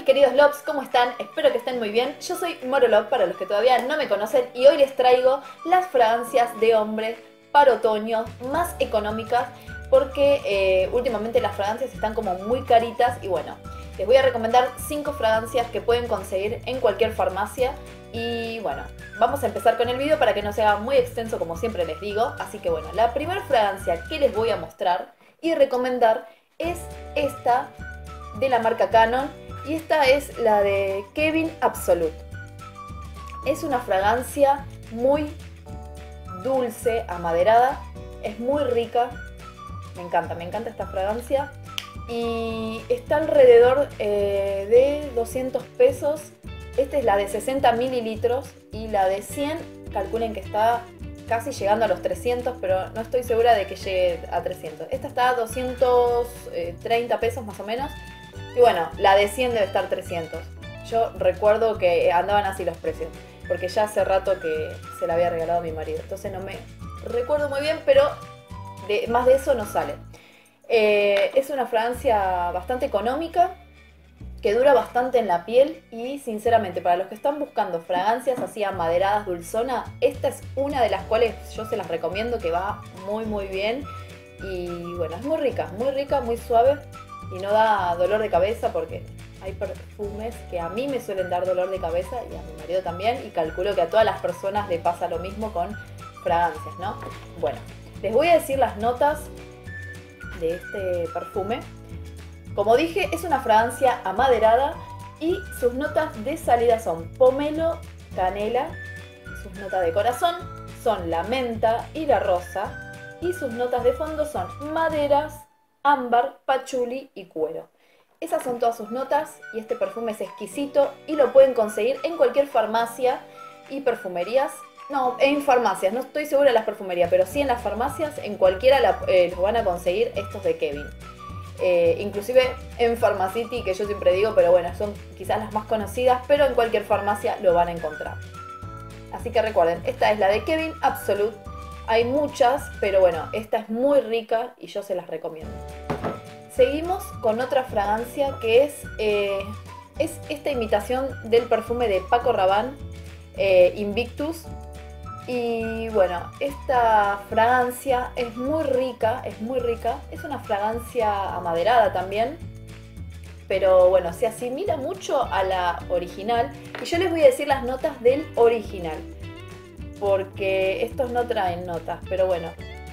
queridos Loves, ¿cómo están? Espero que estén muy bien. Yo soy Moro Love para los que todavía no me conocen y hoy les traigo las fragancias de hombre para otoño más económicas porque últimamente las fragancias están como muy caritas y bueno, les voy a recomendar 5 fragancias que pueden conseguir en cualquier farmacia y bueno, vamos a empezar con el video para que no sea muy extenso como siempre les digo. Así que bueno, la primera fragancia que les voy a mostrar y recomendar es esta de la marca Canon y esta es la de Kevin Absolute. Es una fragancia muy dulce, amaderada, es muy rica, me encanta esta fragancia y está alrededor de 200 pesos. Esta es la de 60 mililitros y la de 100 calculen que está casi llegando a los 300, pero no estoy segura de que llegue a 300. Esta está a 230 pesos más o menos. Y bueno, la de 100 debe estar 300. Yo recuerdo que andaban así los precios, porque ya hace rato que se la había regalado a mi marido. Entonces no me recuerdo muy bien, pero más de eso no sale. Es una fragancia bastante económica, que dura bastante en la piel y sinceramente para los que están buscando fragancias así amaderadas, dulzona, esta es una de las cuales yo se las recomiendo, que va muy bien y bueno, es muy rica, muy suave y no da dolor de cabeza porque hay perfumes que a mí me suelen dar dolor de cabeza y a mi marido también y calculo que a todas las personas le pasa lo mismo con fragancias, ¿no? Bueno, les voy a decir las notas de este perfume. Como dije, es una fragancia amaderada y sus notas de salida son pomelo, canela, sus notas de corazón son la menta y la rosa y sus notas de fondo son maderas, ámbar, pachuli y cuero. Esas son todas sus notas y este perfume es exquisito y lo pueden conseguir en cualquier farmacia y perfumerías. No, en farmacias, no estoy segura de las perfumerías, pero sí en las farmacias, en cualquiera los van a conseguir estos de Kevin. Inclusive en Pharmacity, que yo siempre digo, pero bueno, son quizás las más conocidas, pero en cualquier farmacia lo van a encontrar. Así que recuerden, esta es la de Kevin Absolute. Hay muchas, pero bueno, esta es muy rica y yo se las recomiendo. Seguimos con otra fragancia que es esta imitación del perfume de Paco Rabanne, Invictus. Y bueno, esta fragancia es muy rica, es una fragancia amaderada también, pero bueno, se asimila mucho a la original y yo les voy a decir las notas del original, porque estos no traen notas, pero bueno,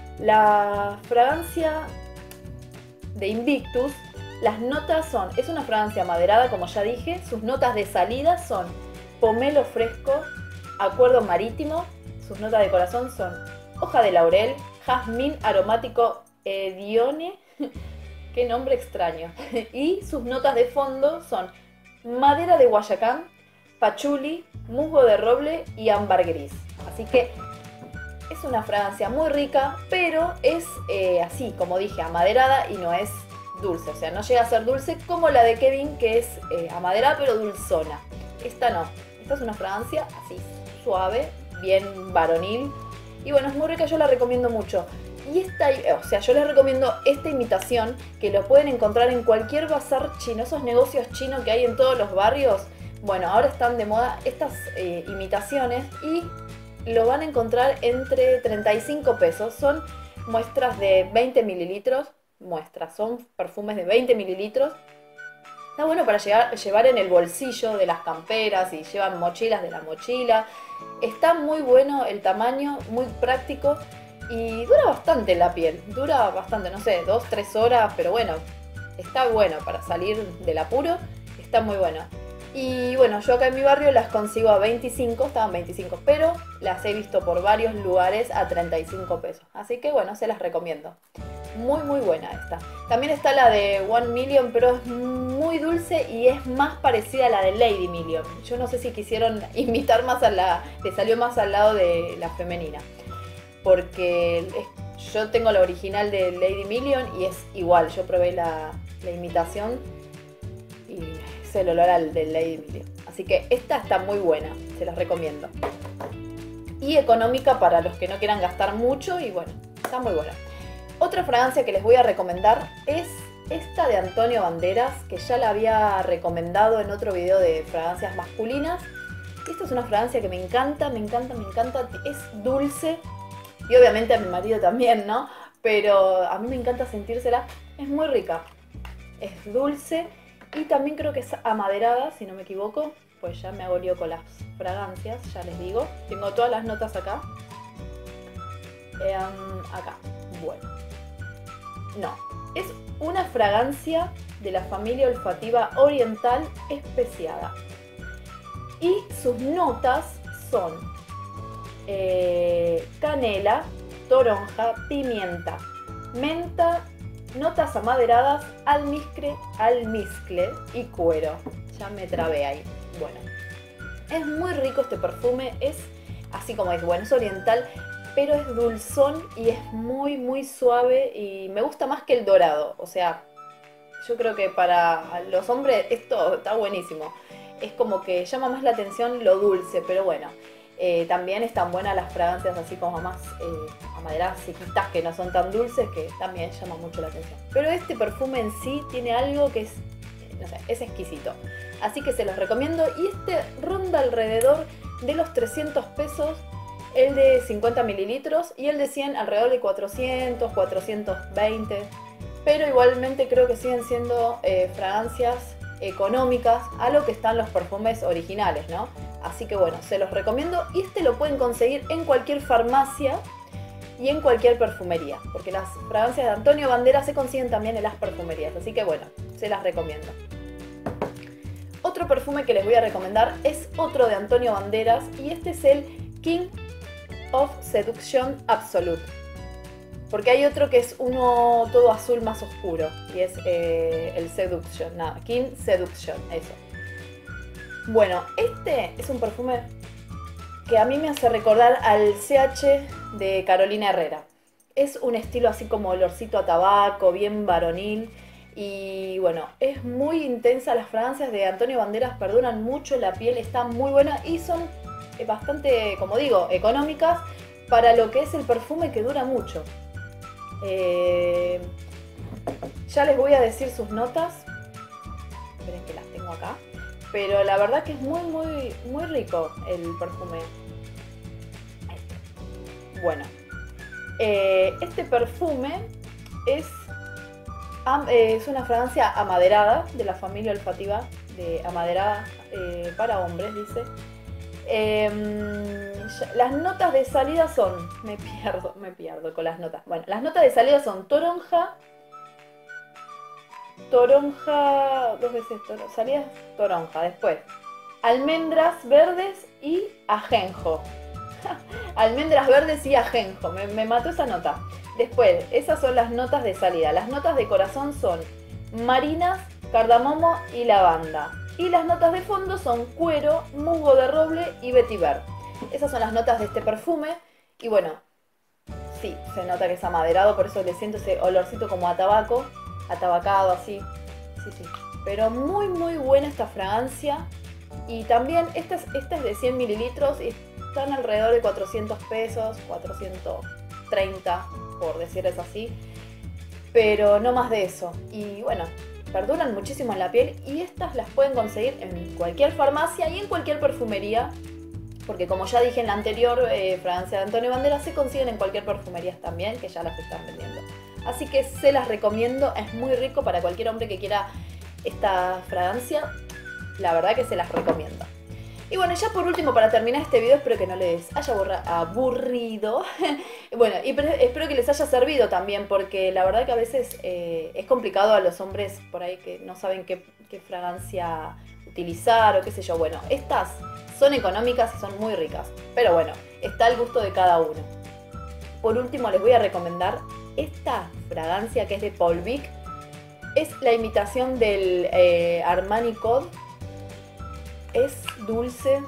la fragancia de Invictus, las notas son, es una fragancia amaderada como ya dije, sus notas de salida son pomelo fresco, acuerdo marítimo. Sus notas de corazón son hoja de laurel, jazmín aromático Edione, qué nombre extraño. Y sus notas de fondo son madera de Guayacán, pachuli, musgo de roble y ámbar gris. Así que es una fragancia muy rica, pero es así, como dije, amaderada y no es dulce. O sea, no llega a ser dulce como la de Kevin, que es amaderada pero dulzona. Esta no, esta es una fragancia así, suave, bien varonil y bueno, es muy rica, yo la recomiendo mucho. Y esta, o sea, yo les recomiendo esta imitación que lo pueden encontrar en cualquier bazar chino, esos negocios chinos que hay en todos los barrios. Bueno, ahora están de moda estas imitaciones y lo van a encontrar entre 35 pesos. Son muestras de 20 mililitros, son perfumes de 20 mililitros. Está bueno para llevar en el bolsillo de las camperas y llevan mochilas de la mochila. Está muy bueno el tamaño, muy práctico y dura bastante la piel. Dura bastante, no sé, 2-3 horas, pero bueno, está bueno para salir del apuro. Está muy bueno. Y bueno, yo acá en mi barrio las consigo a 25, estaban 25, pero las he visto por varios lugares a 35 pesos. Así que bueno, se las recomiendo. Muy buena esta. También está la de One Million, pero es muy dulce y es más parecida a la de Lady Million. Yo no sé si quisieron imitar más le salió más al lado de la femenina. Porque yo tengo la original de Lady Million y es igual. Yo probé la imitación y es el olor al de Lady Million. Así que esta está muy buena, se las recomiendo. Y económica para los que no quieran gastar mucho y bueno, está muy buena. Otra fragancia que les voy a recomendar es esta de Antonio Banderas, que ya la había recomendado en otro video de fragancias masculinas. Esta es una fragancia que me encanta, me encanta, me encanta. Es dulce y obviamente a mi marido también, ¿no? Pero a mí me encanta sentírsela. Es muy rica. Es dulce y también creo que es amaderada, si no me equivoco. Pues ya me hago lío con las fragancias, ya les digo. Tengo todas las notas acá. Acá. Bueno. No. Es una fragancia de la familia olfativa oriental especiada. Y sus notas son canela, toronja, pimienta, menta, notas amaderadas, almizcle y cuero. Ya me trabé ahí. Bueno, es muy rico este perfume, es así como es, bueno, es oriental, pero es dulzón y es muy muy suave y me gusta más que el dorado. O sea, yo creo que para los hombres esto está buenísimo. Es como que llama más la atención lo dulce, pero bueno. También están buenas las fragancias así como más amaderadas, sequitas, que no son tan dulces, que también llaman mucho la atención. Pero este perfume en sí tiene algo que es, no sé, es exquisito. Así que se los recomiendo y este ronda alrededor de los 300 pesos, el de 50 mililitros y el de 100 alrededor de 400, 420. Pero igualmente creo que siguen siendo fragancias económicas a lo que están los perfumes originales, ¿no? Así que bueno, se los recomiendo y este lo pueden conseguir en cualquier farmacia y en cualquier perfumería, porque las fragancias de Antonio Banderas se consiguen también en las perfumerías, así que bueno, se las recomiendo. Otro perfume que les voy a recomendar es otro de Antonio Banderas y este es el King of Seduction Absolute. Porque hay otro que es uno todo azul más oscuro y es el Seduction, nada, King Seduction, eso. Bueno, este es un perfume que a mí me hace recordar al CH de Carolina Herrera. Es un estilo así como olorcito a tabaco, bien varonil. Y bueno, es muy intensa. Las fragancias de Antonio Banderas perduran mucho la piel, están muy buenas y son bastante, como digo, económicas para lo que es el perfume, que dura mucho. Ya les voy a decir sus notas. Esperen que las tengo acá. Pero la verdad que es muy, muy, muy rico el perfume. Bueno, este perfume es una fragancia amaderada, de la familia olfativa de amaderada para hombres, dice. Las notas de salida son... Me pierdo con las notas. Bueno, las notas de salida son toronja, dos veces salida toronja, después almendras verdes y ajenjo. Almendras verdes y ajenjo, me mató esa nota. Después, esas son las notas de salida. Las notas de corazón son marinas, cardamomo y lavanda. Y las notas de fondo son cuero, musgo de roble y vetiver. Esas son las notas de este perfume. Y bueno, sí, se nota que es amaderado, por eso le siento ese olorcito como a tabaco, atabacado así. Sí, sí. Pero muy muy buena esta fragancia. Y también esta es de 100 mililitros y están alrededor de 400 pesos, 430 por decirles así. Pero no más de eso. Y bueno, perduran muchísimo en la piel y estas las pueden conseguir en cualquier farmacia y en cualquier perfumería. Porque como ya dije en la anterior fragancia de Antonio Banderas, se consiguen en cualquier perfumería también, que ya las están vendiendo. Así que se las recomiendo, es muy rico para cualquier hombre que quiera esta fragancia. La verdad que se las recomiendo. Y bueno, ya por último, para terminar este video, espero que no les haya aburrido. Bueno, y espero que les haya servido también, porque la verdad que a veces es complicado a los hombres por ahí que no saben qué fragancia utilizar o qué sé yo. Bueno, estas son económicas y son muy ricas, pero bueno, está al gusto de cada uno. Por último, les voy a recomendar esta fragancia que es de Paul Vic. Es la imitación del Armani Code. Es dulce.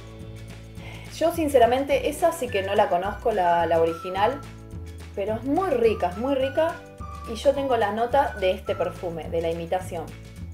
Yo sinceramente esa sí que no la conozco, la original, pero es muy rica y yo tengo la nota de este perfume, de la imitación.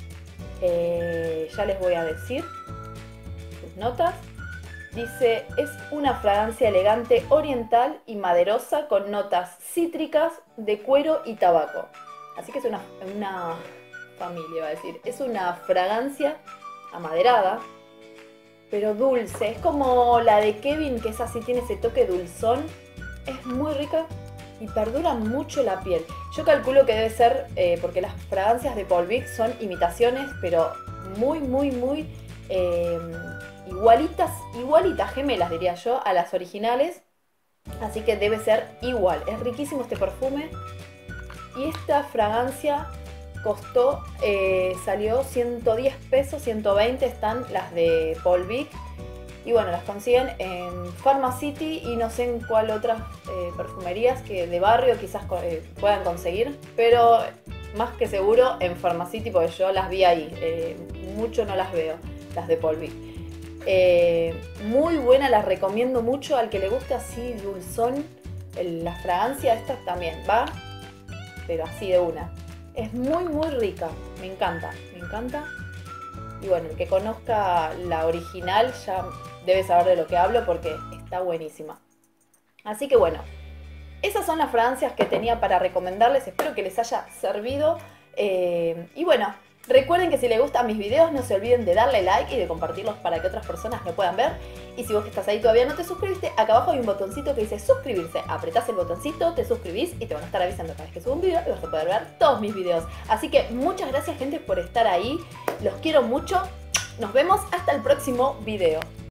Ya les voy a decir sus notas. Dice, es una fragancia elegante oriental y maderosa con notas cítricas de cuero y tabaco. Así que es una familia, va a decir. Es una fragancia amaderada, pero dulce. Es como la de Kevin, que es así, tiene ese toque dulzón. Es muy rica y perdura mucho la piel. Yo calculo que debe ser, porque las fragancias de Paul Vic son imitaciones, pero muy, muy, muy igualitas, gemelas diría yo, a las originales. Así que debe ser igual. Es riquísimo este perfume. Y esta fragancia costó, salió 110 pesos, 120 están las de Paul Vic. Y bueno, las consiguen en Pharmacity y no sé en cuál otras perfumerías que de barrio quizás puedan conseguir. Pero más que seguro en Pharmacity, porque yo las vi ahí. Mucho no las veo, las de Paul Vic. Muy buena, las recomiendo mucho al que le guste así dulzón. La fragancia esta también va, pero así de una. Es muy muy rica, me encanta, me encanta. Y bueno, el que conozca la original ya debe saber de lo que hablo porque está buenísima. Así que bueno, esas son las fragancias que tenía para recomendarles, espero que les haya servido. Y bueno, recuerden que si les gustan mis videos no se olviden de darle like y de compartirlos para que otras personas me puedan ver. Y si vos que estás ahí todavía no te suscribiste, acá abajo hay un botoncito que dice suscribirse. Apretás el botoncito, te suscribís y te van a estar avisando cada vez que subo un video y vas a poder ver todos mis videos. Así que muchas gracias gente por estar ahí, los quiero mucho. Nos vemos hasta el próximo video.